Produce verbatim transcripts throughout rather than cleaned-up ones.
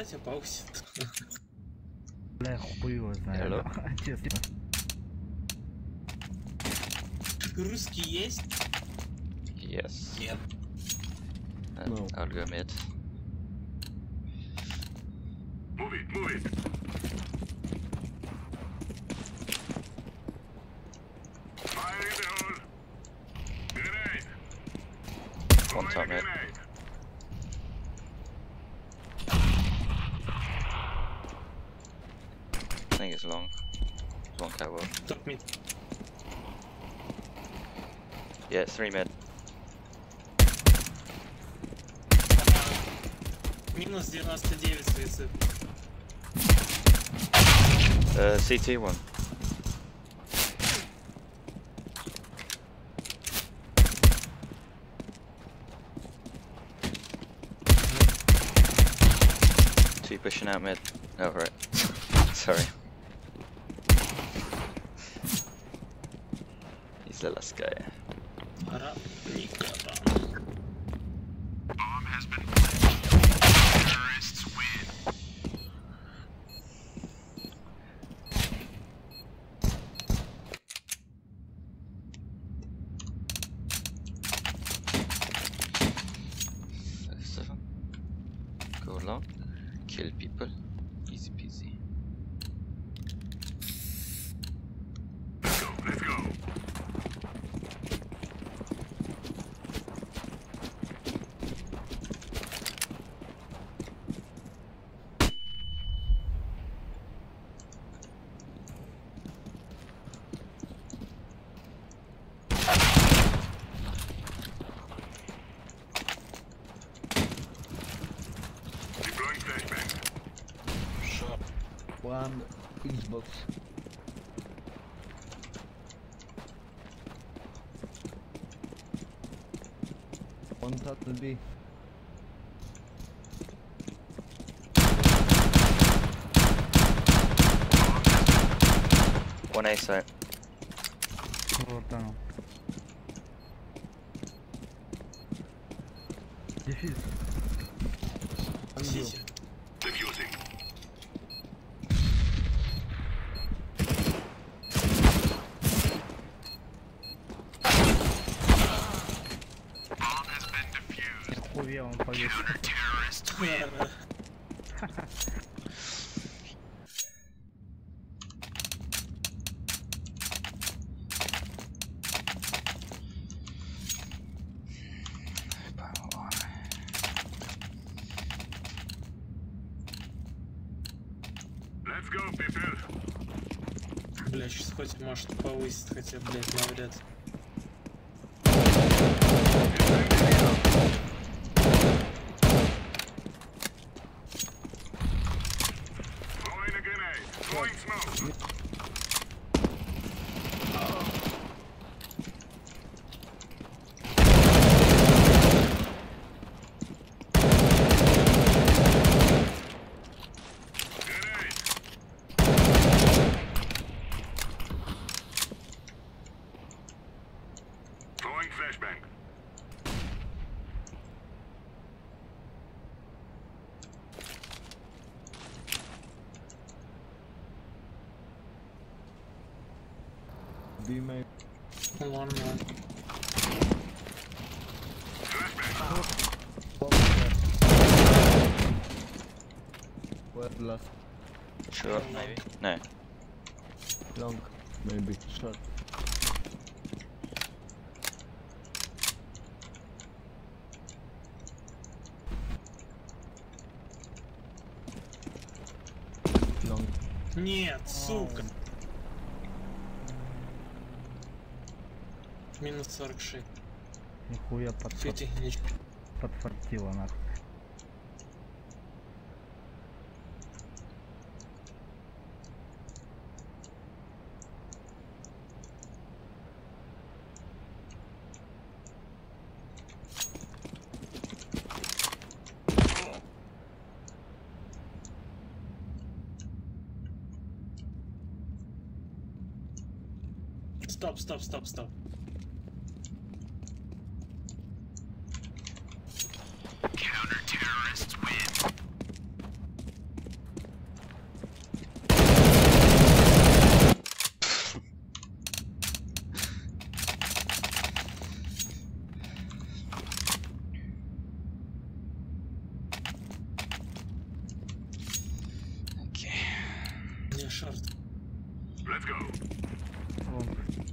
тебя паузит. Бля, хуй его знает. Честно. Русский есть? Yes. Нет. Uh, No. I'll go mid. Move it, move it. Fire in the hole. Grenade. One top mid. Grenade. I think it's long. It's one catwalk. Top mid. Yeah, it's three mid. Минус девяносто девять суицид. Uh, C T one. Two pushing out mid. Oh, right. Sorry. He's the last guy. Bomb has been planted. Terrorists win. Seven. Go long. Kill people. Easy peasy. Let's go, let's go. Deploying flashbang. Shot. One Xbox. One top will be. One A site. Вот там. Дефиз. Сити. Defusing. Bomb has been defused. Хуя он повесил. Terrorists win. Let's go, people. Бля, сейчас хоть может повысить, хотя, блядь, навряд. Throwing a grenade. Throwing smoke. Grenade. Throwing flashbang. B mate. One one. What last? Sure, maybe. No. Long. Maybe. Short. Long. Нет, сука. Минус сорок шесть. Нихуя под Все технично. подфартило нахуй. Стоп, стоп, стоп, стоп. Counter-terrorists win. Не, шорт. Let's go. Long.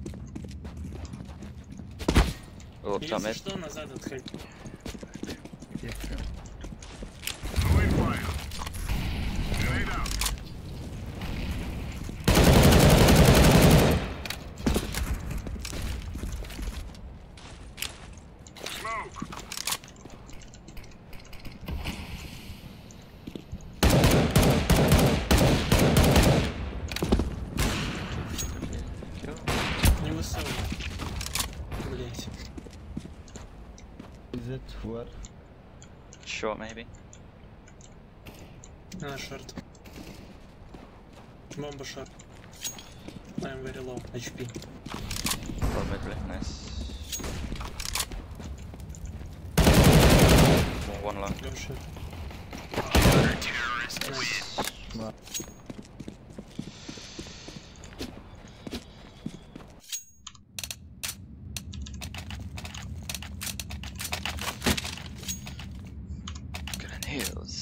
Oh, top Если mid. что, назад отходи. Yes. Throwing fire. Grenade out. Smoke. Не высовывай. Блять. Is it where? Short maybe. На, шорт. Бомба шорт. I'm very low. эйч пи. Oh, mid left, nice. One long. Go short. Counter-terrorists win. No. Heals.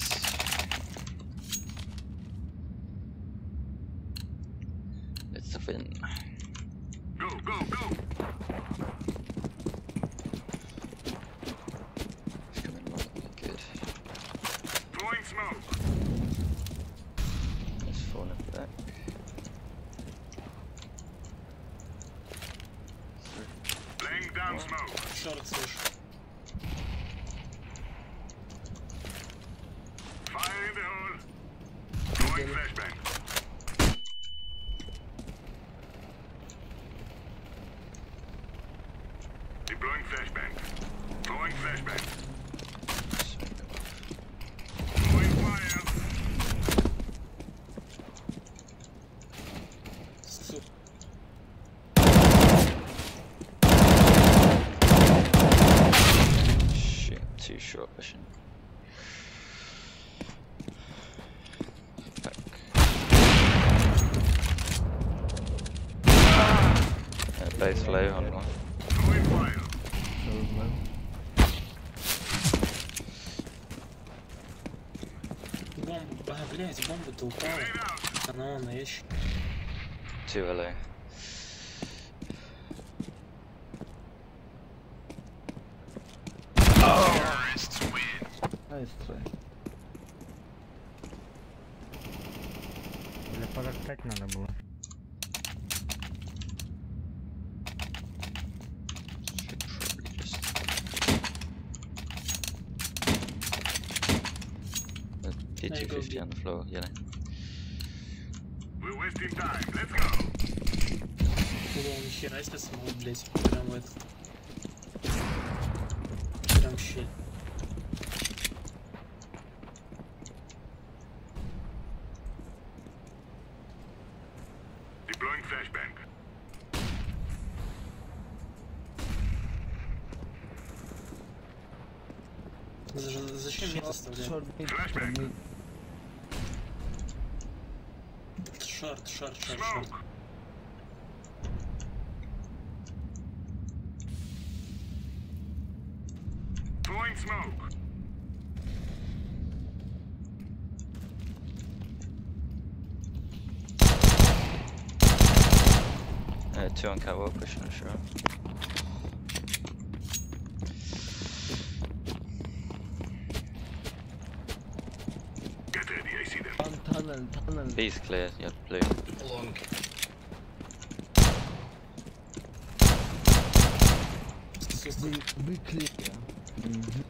It's the fin. Go, go, go. It's coming long. Good. Throwing smoke. Let's fall it back. Laying down smoke. Шорт слышу. Fire in the hole. Throwing flashbang. Deploying flashbang. Throwing flashbang. Throwing fire. Сука. Shit, too short pushing. Back. Uh, both low on one. Throwing fire. Third man. Бомба. А, блять, бомба-то упала. Grenade out. Она вон на ящик. Two are low. Terrorists win. Nice try. Для подождать надо было. Should probably just. Uh, T two fifty on the floor, yellow. We're wasting time. Let's go. Было нихера себе самого, блять. Прям в этот. Прям щель. Deploying flashbang. За- Зачем мне это оставлять? Short mid. Flashbang. Mid. Шорт, шорт, шорт, шорт. Smoke. Throwing smoke. Uh, two on catwalk pushing on short. Get ready. I see them. One tunnel, tunnel. B's clear, yeah, blue. Лонг. Be, be clear. Mm-hmm.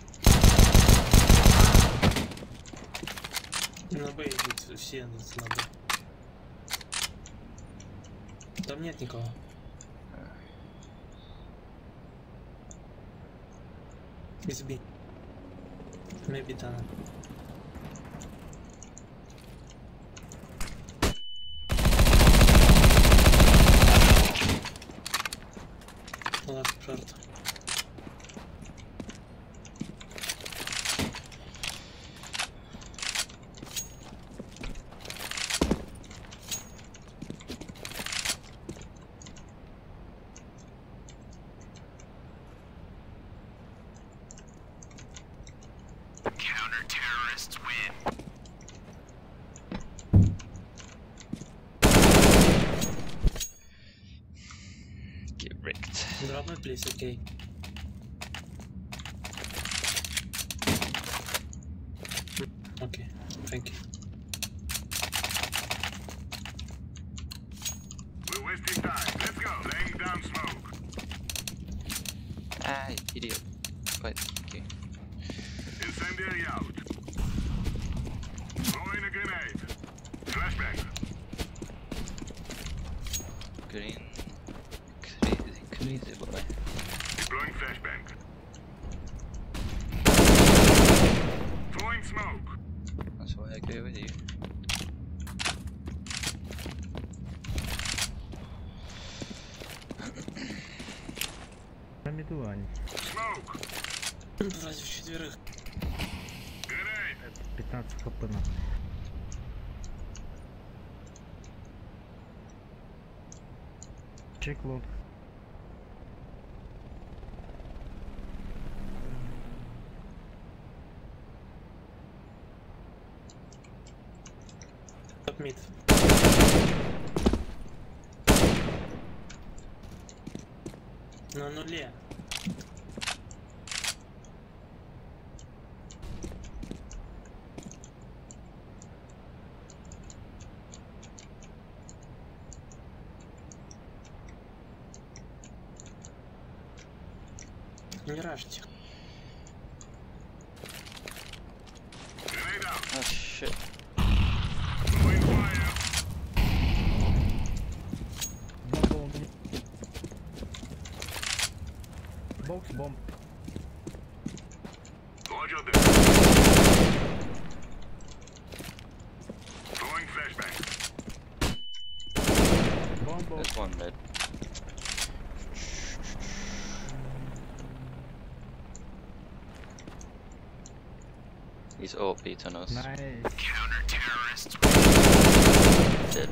На Б идут все на Б. Там нет никого. Из Б. Maybe tunnel. Last short. Counter-terrorists win. Not please, okay. Okay, thank you. We're wasting time. Let's go. Laying down smoke. Ah, idiot. Wait, okay. Incendiary out. Throwing a grenade. Flashbang. Green. Crazy, crazy boy. Deploying flashbang. Throwing smoke. That's why I go with you. На меду они. Smoke. Против четверых. Grenade. пятнадцать хп на. Чек лот. Топ мид. На нуле. Не ражьте. Grenade out. Oh shit. Throwing fire. Бокс бомб. Roger this. Throwing flashbang. Бомб бомб. There's one mid. He's O P on us. Найс. Counter terrorists. Dead.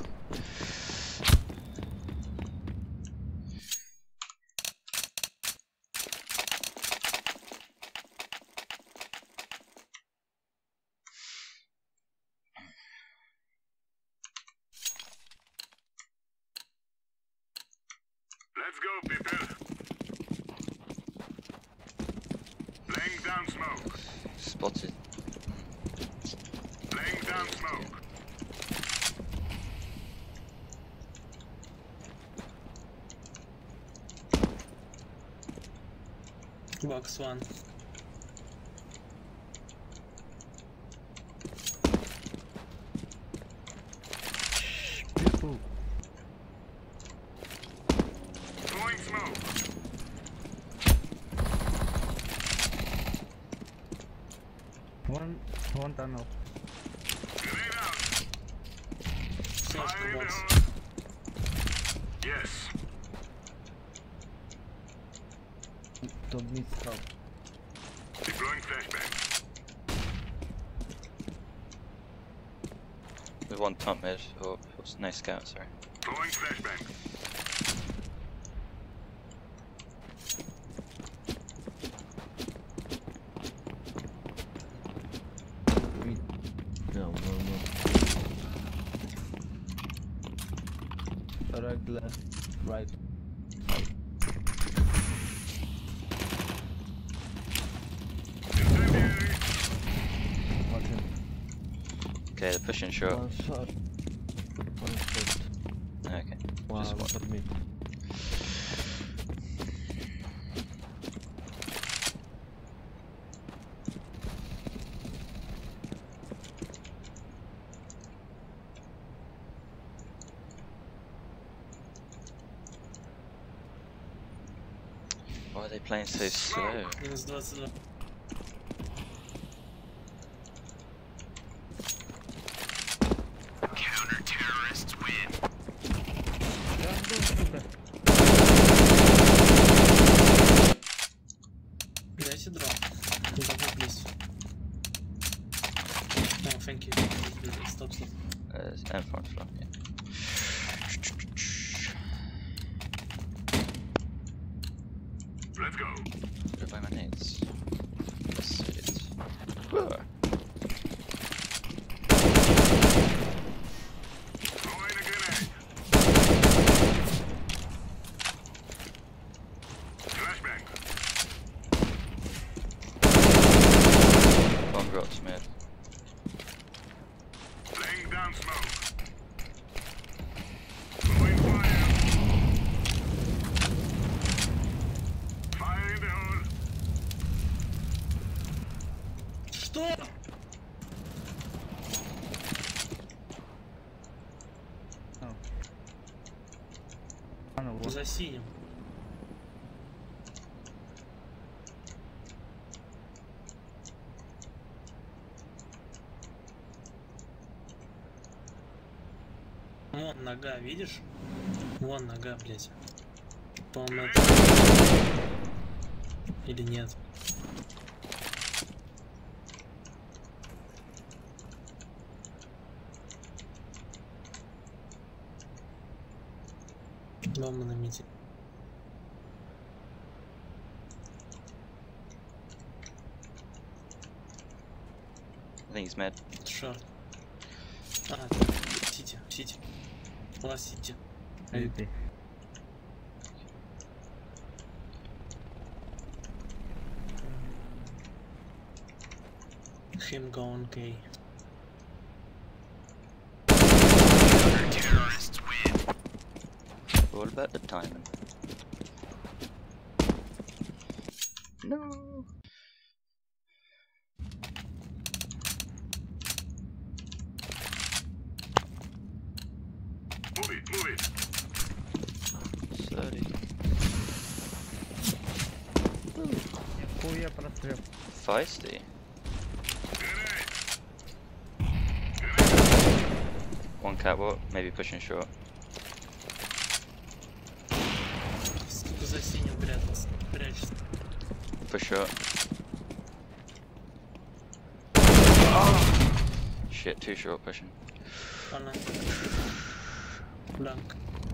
Let's go, people. Laying down smoke. Spotted. Laying down smoke. Box one. People. Throwing smoke. One, one tunnel. Grenade out. Flash Fire in the box. hole. Yes. Top mid scout. Deploying flashbang. There's one top mid. Oh, it was nice scout, sorry. Throwing flashbang. No, no, no. Right, left, right. Incendiary. One hit. Okay, they're pushing short. One shot. One shot. Okay, One just one. for me. Why are they playing so slow? Минус двадцать два. Counter terrorists win. Дайте дроп. Double please. No, thank you. Stop, stop. Uh, it's M front front, yeah. Let's go. Go by my nades. Yes, it is. Whoa. Throwing a grenade. down smoke. Throwing fire. Fire in the hole. Что? Oh. I don't know what. За синим. Вон нога, видишь? Вон нога, блядь. По-моему, это... Или нет? Бомба на мите. I think he's mid. Шорт. А, сити, сити. Лас сити. Maybe. Him going gay. Terrorists win. What about the timing? No. Move it, move it. thirty. Хуя прострел. Feisty. One catwalk, maybe pushing short. За синим прятался. Прячется. Push short. Shit, too short pushing. Она. Бlank.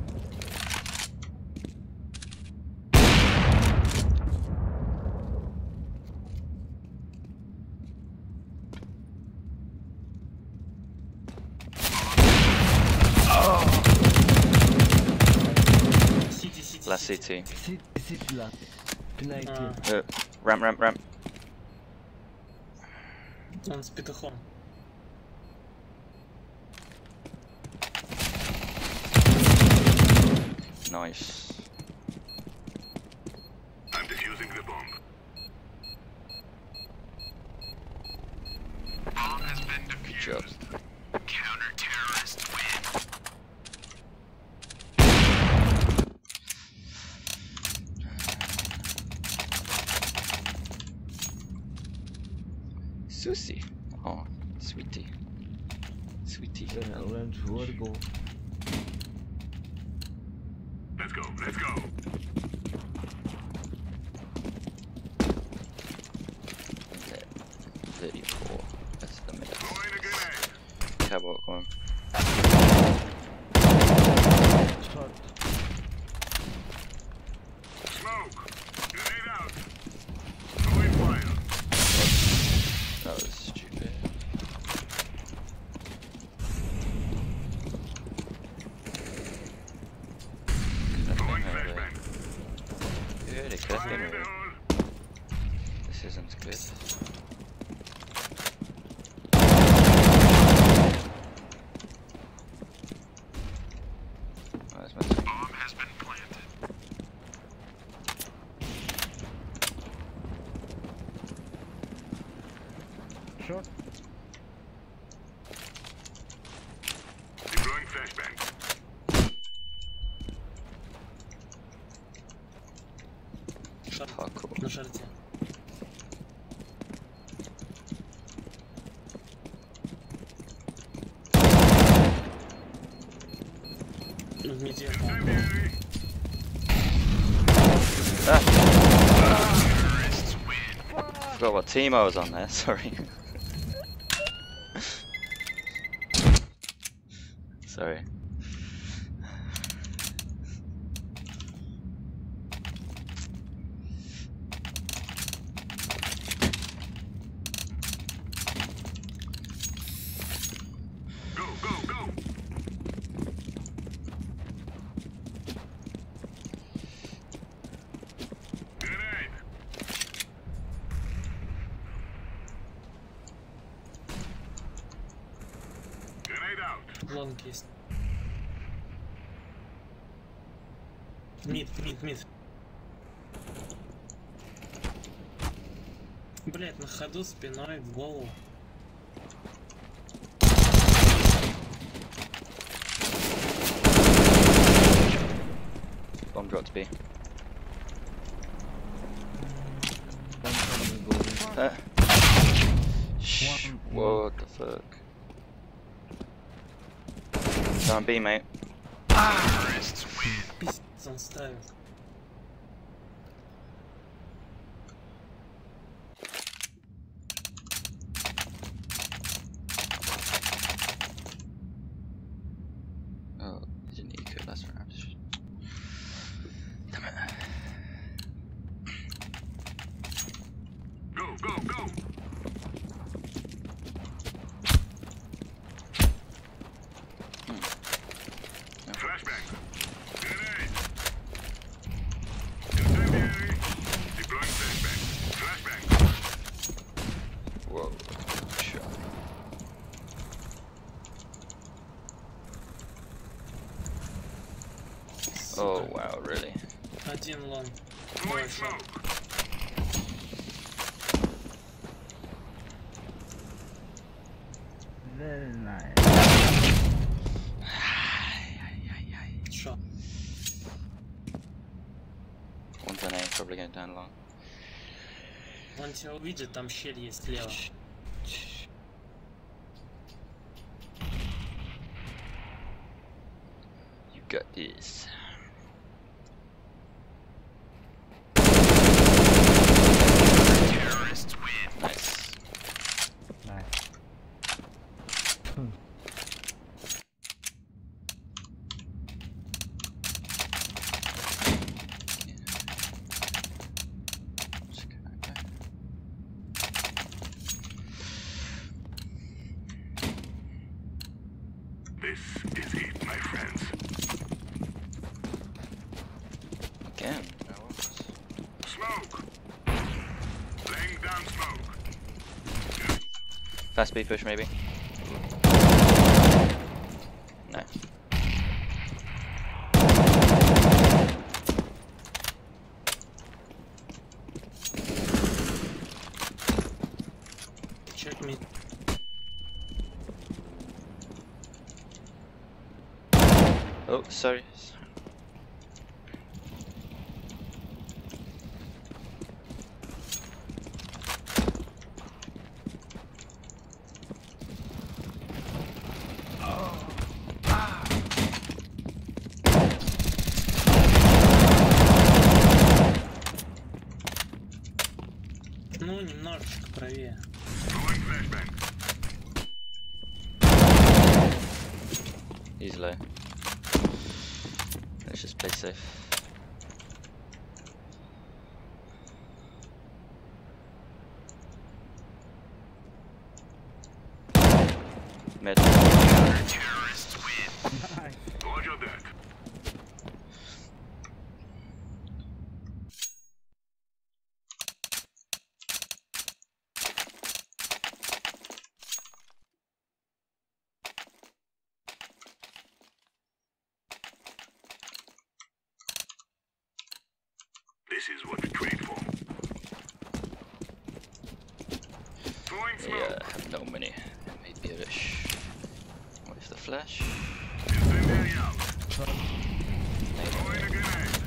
Сити, сити, Last сити. C T. Sit, sit la. Pinay А, Uh, ramp, ramp, ramp. он с петухом. Nice. I'm defusing the bomb. Bomb has been Good job. defused. Counter-terrorists win. Susie. Oh, sweetie. Sweetie. Yeah, orange word go. Let's go, let's go. thirty-four. That's the minute. Throwing a grenade. Catwalk one. Short. Smoke. Grenade out. Throwing fire. That was stupid. Throwing Nothing over there. flashbang. Good, it could have Fire been in the over. hole. This isn't good. Oh, that's messy. Bomb has been planted. Short. Deploying flashbang. Шорт. Parkour. На шарте. В миде. Incendiary. Ah! Terrorists win. Forgot what team I was on there, sorry. Sorry. Go, go, go. Grenade. Grenade out. out. Лонг есть. Мид, мид, мид. Блять, на ходу спиной в голову. Bomb dropped B. One coming goal. Uh, sh One- what the fuck? Down B, mate. Terrorists win. Пиздец он ставит. Oh, didn't eco last round. Damn it. Go, go, go. Flashbang. Grenade. Incendiary. Deploying flashbang. Flashbang. Whoa. Shot. Oh wow, really? Один лонг. Throwing smoke. Very nice. Шо? One's on A, probably going down long. Он тебя увидит, там щель есть слева. You got this. Terrorists win. Nice. Nice. Just go back there. This is it, my friends. Again. Smoke. Laying down smoke. Fast B push maybe. Nice. Check mid. Oh, sorry. Ну, немножечко правее. Throwing flashbang. He's low. Let's just play safe. Mid. Terrorists win. Nice. Roger that. This is what we trade for. Throwing smoke. Yeah, I have no money. Maybe a rush. What is the flash? Incendiary out. Maybe. Throwing a grenade.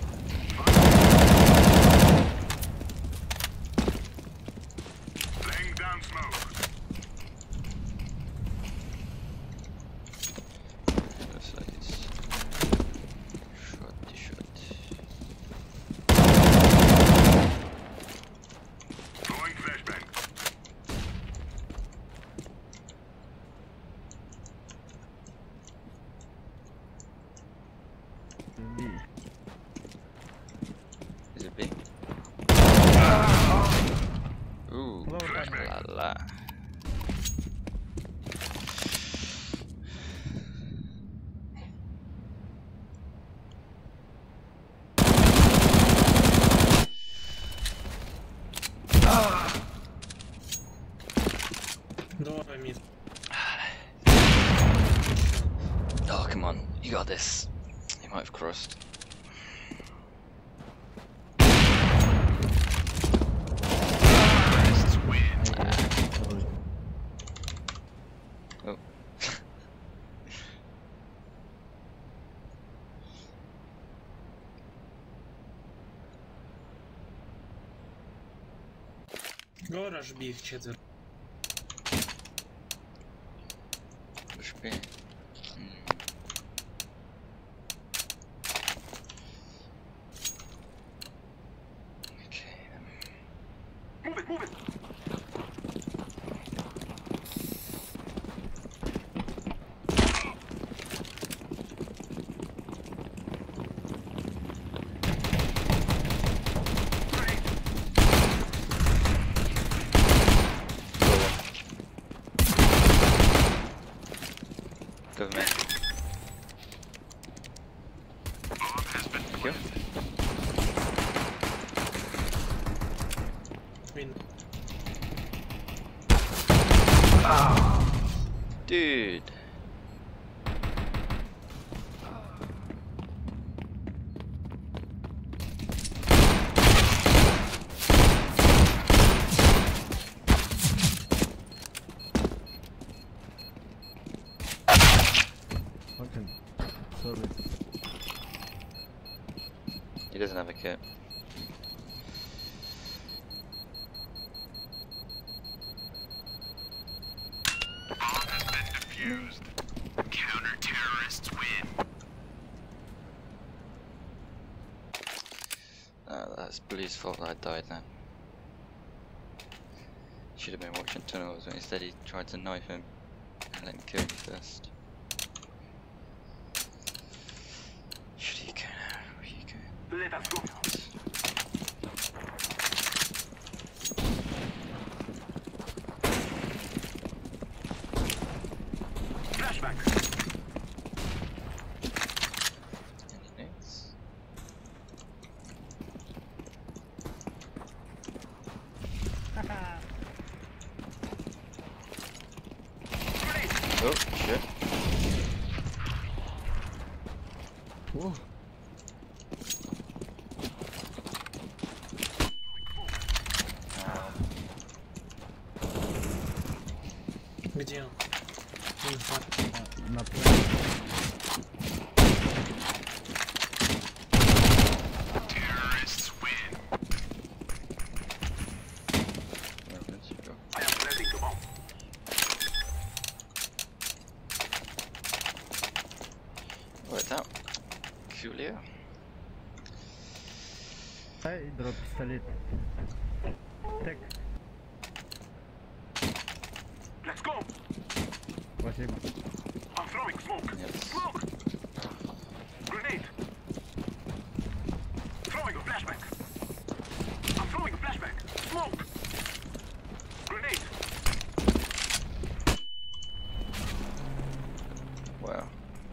Laying down smoke. Looks like it's shot to shot. Throwing flashbang. B. You got this. He might have crossed. Terrorists win. Oh. Говоришь, бей их четверо. Push B. Mm. Okay then. Move it, move it. Go man. Bomb has been Thank you. Win. Dude. Okay. Sorry. He doesn't have a kit. Bomb has been defused. Counter-terrorists win. Uh, that's Blue's fault that I died then. Should have been watching tunnels, but instead he tried to knife him and let him kill me first. Should he go now? Where you go? Let us go. Flashback. Any nades? Oh shit. Whoa. Где он? Инфа. На плане. Terrorists win. Well, let's go. I am planting the bomb. Worked out. Coolio. Ай, дроп пистолет. Так, Let's go. спасибо. I'm throwing smoke. Yes. Smoke. Grenade. Throwing a flashback. I'm throwing a flashback. Smoke. Grenade. Wow.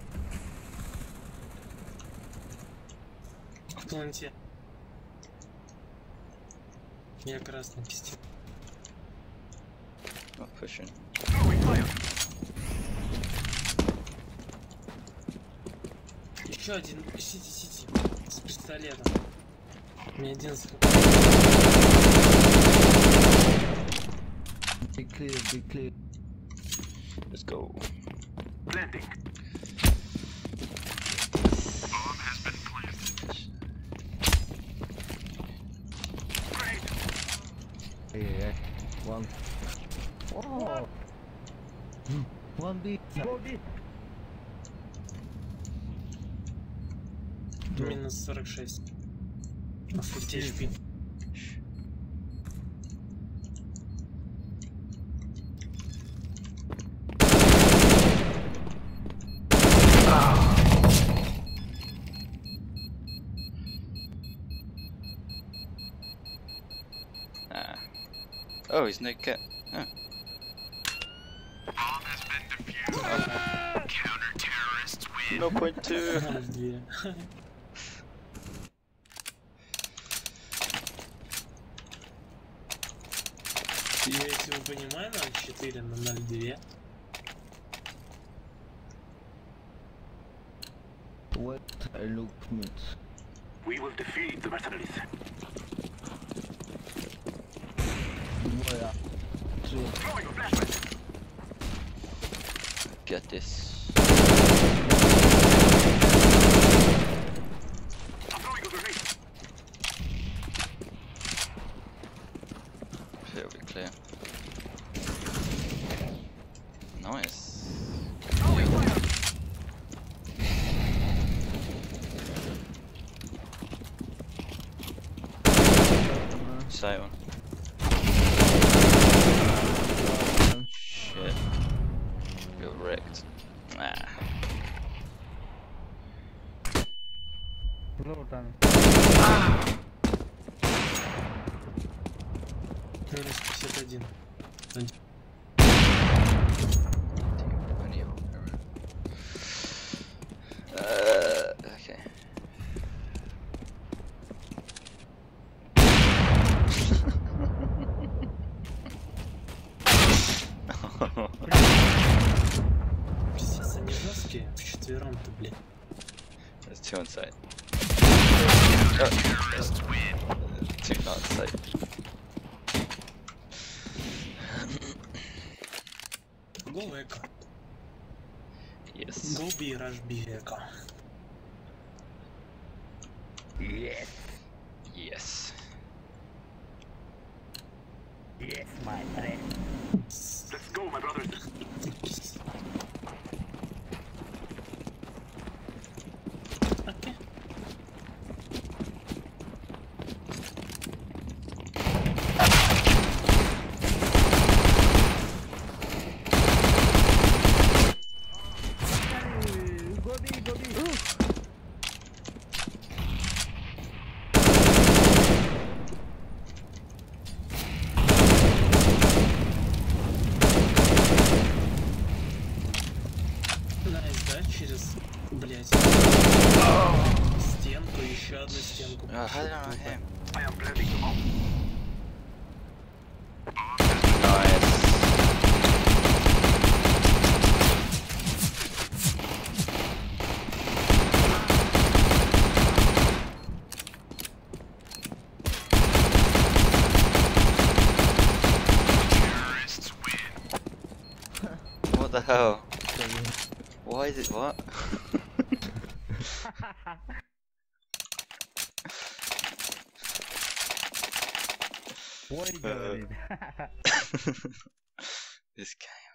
В планете. Я красный пиздец. Not pushing. Throwing fire. Еще один. Сити, сити. С пистолетом. У меня один с... Be clear, be clear. Let's go. Planting. Bomb has been planted. Grenade. Ай, ай, ай. One. Oh. One B. Go B. Минус сорок шесть. пятьдесят эйч пи. Ah. Oh, he's no kit. Oh. Bomb has been defused. Counter-terrorists win. zero point two. Две. Я, если вы понимаете, ноль четыре на ноль два. What I look mid. We will defeat the mercenaries. Where? Three. Throwing a flashbang. Get this. I'm throwing a grenade. It'll be clear. Nice. Throwing fire. Side one. Shit. You're wrecked. Ah. Low down. Минус пятьдесят один. Uh, okay. Пиздец, они жесткие. Вчетвером-то, блин. There's two on site. Oh. Two not on site. Go Echo. Yes. Go B, rush B, Echo. Yes. Yes. Yes, my friend. Let's go, my brothers. Okay. Go B, go B. Найс, да, через, блять, стенку, еще одну стенку. Oh, how did I not hit him? I am blending them all. Nice. What the hell? Why is it what? What is it? This game.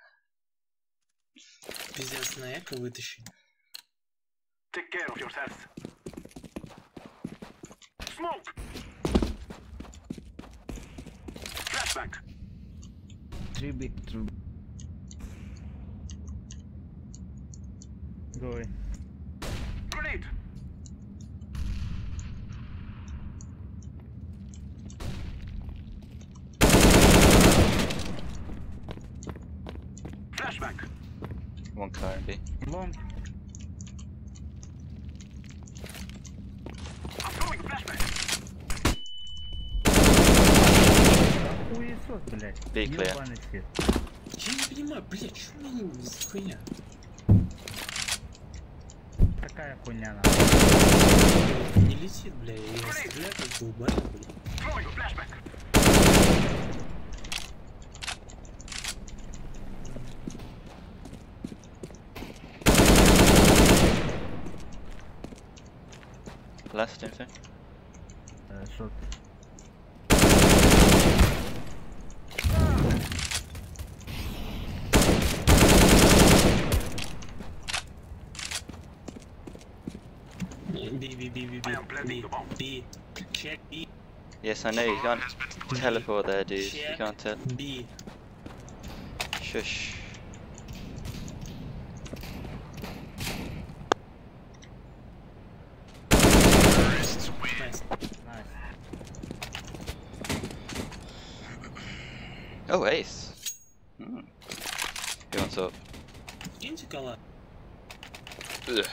Пиздец, на Эко вытащи. Take care of yourselves. Smoke! Flashbang! Three big, three. Go away. Grenade! Flashbang! One car and B. Long. I'm throwing a flashbang! Хуесос, блядь. B clear. Ёбаный свет. Я не понимаю, блять, что у меня за хуйня? Такая хуйня, на. Не летит, бля, я стреляю как долбаный, бля. Throwing a flashbang! Last info. Uh, short. B, B, B, B, B, I am blending B, them all. B. Check B. Yes, I know you can't teleport there, dude. You Check can't tell. B. Shush. Nice. Nice. Oh, ace. Hmm. Who wants up? Киньте кола. Ugh.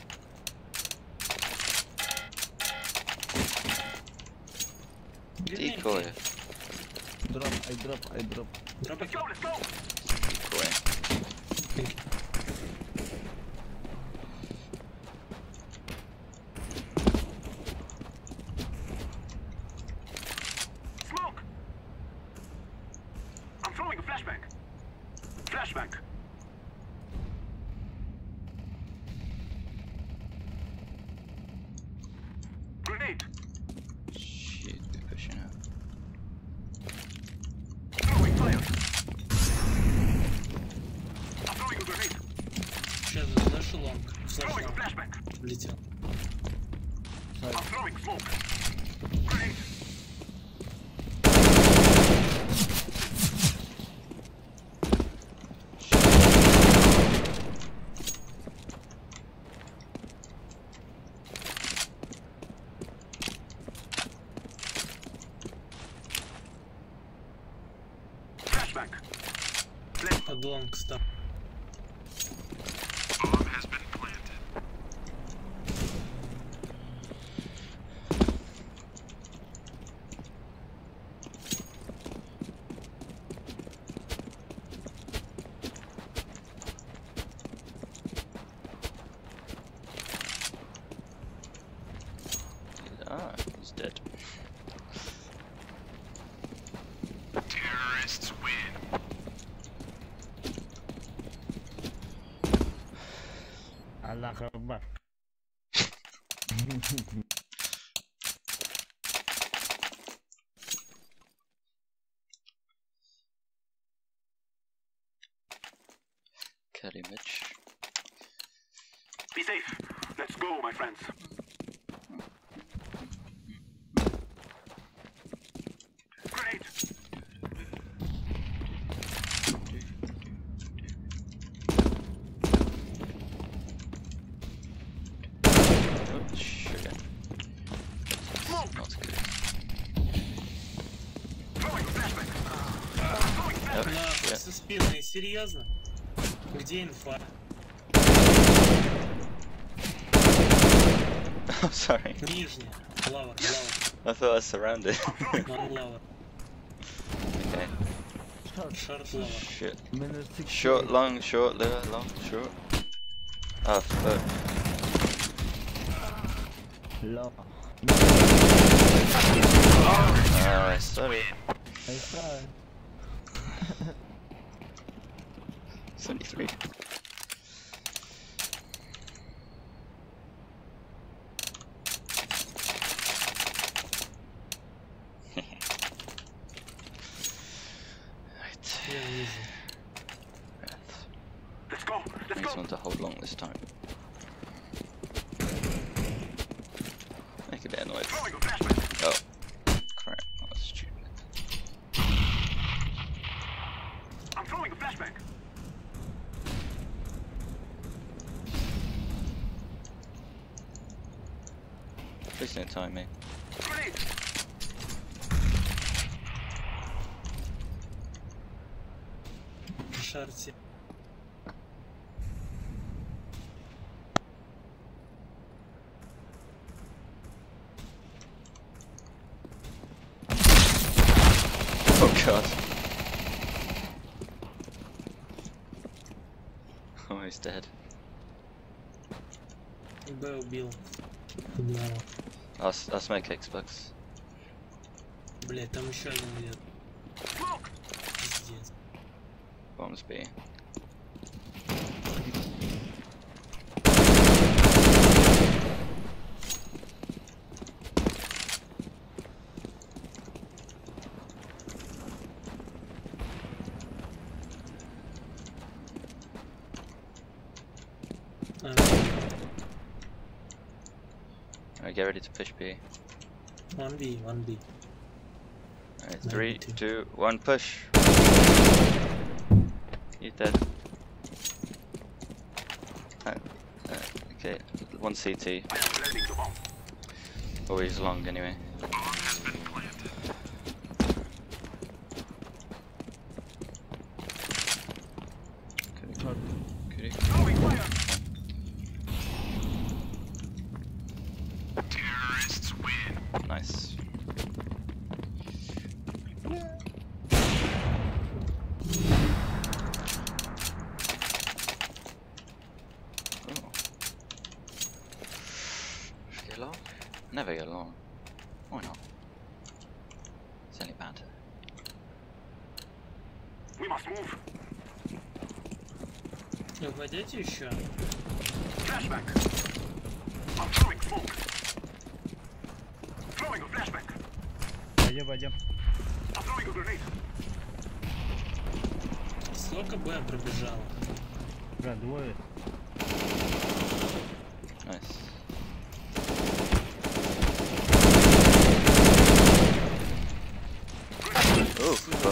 Decoy. Drop, I drop, I drop. Дроп. Let's go, let's go! Decoy. Grenade. Shit, we're pushing out. Throwing fire. I'm throwing a grenade. Сейчас зашло лонг. Throwing a Зашло. flashback. Влетел. I'm throwing smoke. Grenade. Flashback. Под лонг стоп. Bomb has been planted. Ah, he's dead. Terrorists win. Allah Akbar. Kelly Mitch. Be safe. Let's go, my friends. Grenade. Oh, sugar. Smoke. Not good. Throwing flashback. Throwing flashback. Oh, На shit. со спины, серьезно? Где инфа? I'm sorry. Нижняя. Лава, лава. I thought I was surrounded. Вон лава. Okay. Шарт лава. Shit. Minus six. Short, long, short, lower, long, short. Oh, fuck. Low. Ah, sorry. I tried. seventy-three. Right. Я вижу. Breath. Let's go. I Let's just go. want to hold long this time. Make a bit of noise. Throwing a flashback. Oh. Crap. That was stupid. I'm throwing a flashback. Please don't time me. Grenade. В шарте. Oh god. Oh, he's dead. Б убил. Одного. I'll, s- I'll smoke Xbox. Блять, там еще один идет. Smoke. Пиздец. Bombs B. А, Alright, get ready to push B. один би, один би. Alright, Maybe three, two. two, one, push. He's dead. Oh, uh, okay, one C T. I am planting the bomb. Oh, he's long anyway. Bomb has been planted. Could he? Could he? Throwing fire. Terrorists win. Nice. Oh. Should we get along? Never get along. Why not? It's only banter. We must move. Ну, пойдете еще? Flashback. I'm throwing smoke. throwing a flashback. Пойдем, пойдем. I'm throwing a grenade. Сколько Б пробежало? Бля, двое. Nice. Oh, fuck.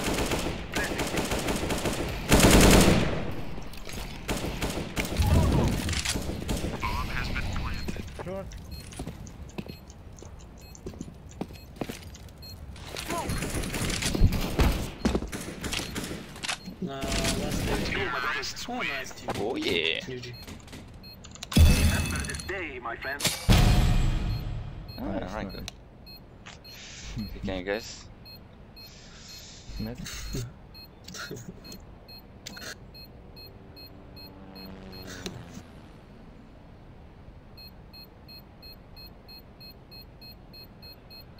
Short. На ласт. О, Настя. Oh yeah. G G. Remember this day, my friend. Alright, alright, good. Good game, guys. Нет.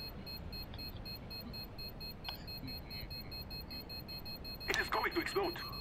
It is going to explode.